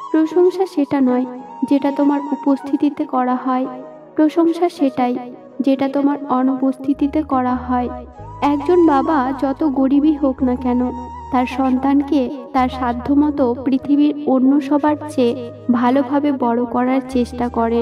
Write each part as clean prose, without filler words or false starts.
প্রশংসা সেটা নয় যেটা তোমার উপস্থিতিতে করা হয়, প্রশংসা সেটাই যেটা তোমার অনুপস্থিতিতে করা হয়। একজন বাবা যত গরিবই হোক না কেন, তার সন্তানকে তার সাধ্যমতো পৃথিবীর অন্য সবার চেয়ে ভালোভাবে বড় করার চেষ্টা করেন।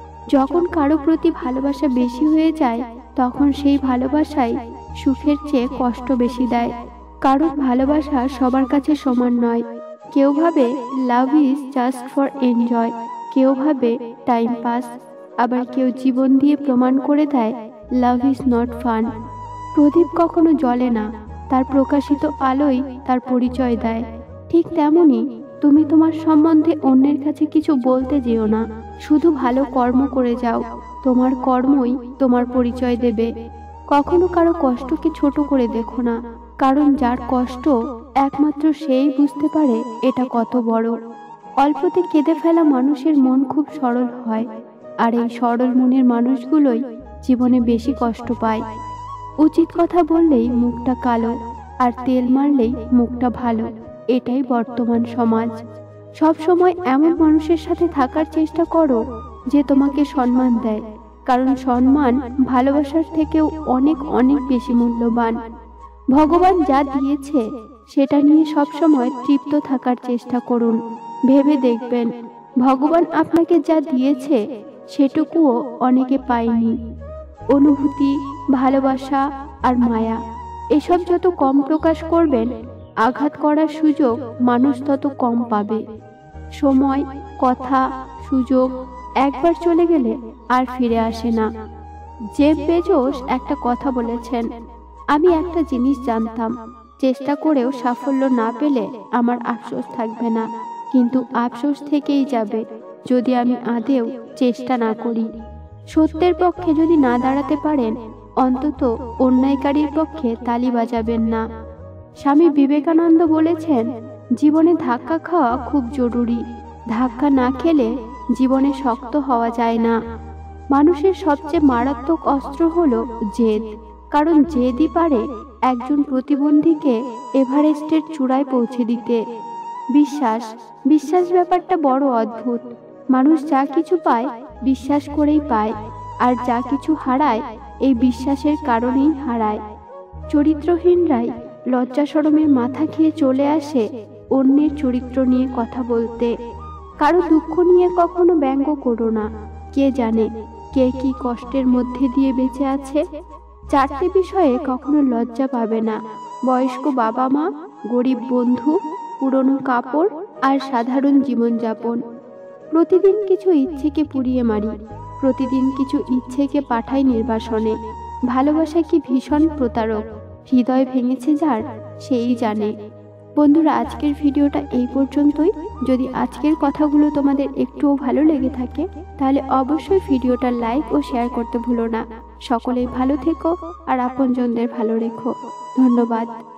যখন কারো প্রতি ভালোবাসা বেশি হয়ে যায়, তখন সেই ভালোবাসায় সুখের চেয়ে কষ্ট বেশি দেয়। কারণ ভালোবাসা সবার কাছে সমান নয়। কেউ ভাবে love is just for enjoy, কেউ ভাবে টাইম পাস, আবার কেউ জীবন দিয়ে প্রমাণ করে দেয় লাভ ইজ নট ফান। প্রদীপ কখনো জ্বলে না, তার প্রকাশিত আলোই তার পরিচয় দেয়। ঠিক তেমনি তুমি তোমার সম্বন্ধে অন্যের কাছে কিছু বলতে যেও না, শুধু ভালো কর্ম করে যাও। তোমার কর্মই তোমার পরিচয় দেবে। কখনো কারো কষ্টকে ছোট করে দেখো না, কারণ যার কষ্ট একমাত্র সেই বুঝতে পারে এটা কত বড়। অল্পতে কেঁদে ফেলা মানুষের মন খুব সরল হয়, আর এই সরল মনের মানুষগুলোই জীবনে বেশি কষ্ট পায়। উচিত কথা বললেই মুখটা কালো, আর তেল মারলেই মুখটা ভালো, এটাই বর্তমান সমাজ। সব সময় এমন মানুষের সাথে থাকার চেষ্টা করো যে তোমাকে সম্মান দেয়, কারণ সম্মান ভালোবাসার থেকেও অনেক অনেক বেশি মূল্যবান। ভগবান যা দিয়েছে সেটা নিয়ে সবসময় তৃপ্ত থাকার চেষ্টা করুন। ভেবে দেখবেন ভগবান আপনাকে যা দিয়েছে সেটুকুও অনেকে পায়নি। অনুভূতি, ভালোবাসা আর মায়া, এসব যত কম প্রকাশ করবেন, আঘাত করার সুযোগ মানুষ তত কম পাবে। সময়, কথা, সুযোগ একবার চলে গেলে আর ফিরে আসে না। জেফ বেজোস একটা কথা বলেছেন, আমি একটা জিনিস জানতাম, চেষ্টা করেও সাফল্য না পেলে আমার আফসোস থাকবে না, কিন্তু আফসোস থেকেই যাবে যদি আমি আদেও চেষ্টা না করি। সত্যের পক্ষে যদি না দাঁড়াতে পারেন, অন্তত অন্যায়কারীর পক্ষে তালি বাজাবেন না। স্বামী বিবেকানন্দ বলেছেন, জীবনে ধাক্কা খাওয়া খুব জরুরি, ধাক্কা না খেলে জীবনে শক্ত হওয়া যায় না। মানুষের সবচেয়ে মারাত্মক অস্ত্র হলো জেদ, কারণ জেদই পারে একজন প্রতিবন্ধীকে এভারেস্টের চূড়ায় পৌঁছে দিতে। বিশ্বাস, বিশ্বাস ব্যাপারটা বড় অদ্ভুত। মানুষ যা কিছু পায় বিশ্বাস করেই পায়, আর যা কিছু হারায় এই বিশ্বাসের কারণেই হারায়। চরিত্রহীনরাই লজ্জা শরমের মাথা খেয়ে চলে আসে অন্যের চরিত্র নিয়ে কথা বলতে। কারো দুঃখ নিয়ে কখনো ব্যঙ্গ করো না, কে জানে কে কি কষ্টের মধ্যে দিয়ে বেঁচে আছে। চারটে বিষয়ে কখনো লজ্জা পাবে না: বয়স্ক বাবা মা, গরিব বন্ধু, পুরনো কাপড় আর সাধারণ জীবনযাপন। প্রতিদিন কিছু ইচ্ছেকে পুড়িয়ে মারি, প্রতিদিন কিছু ইচ্ছেকে পাঠাই নির্বাসনে। ভালোবাসা কি ভীষণ প্রতারক, হৃদয় ভেঙেছে যার সেই জানে। বন্ধুরা, আজকের ভিডিওটা এই পর্যন্তই। যদি আজকের কথাগুলো তোমাদের একটুও ভালো লেগে থাকে, তাহলে অবশ্যই ভিডিওটা লাইক ও শেয়ার করতে ভুলো না। সকলেই ভালো থেকো আর আপনজনদের ভালো রেখো। ধন্যবাদ।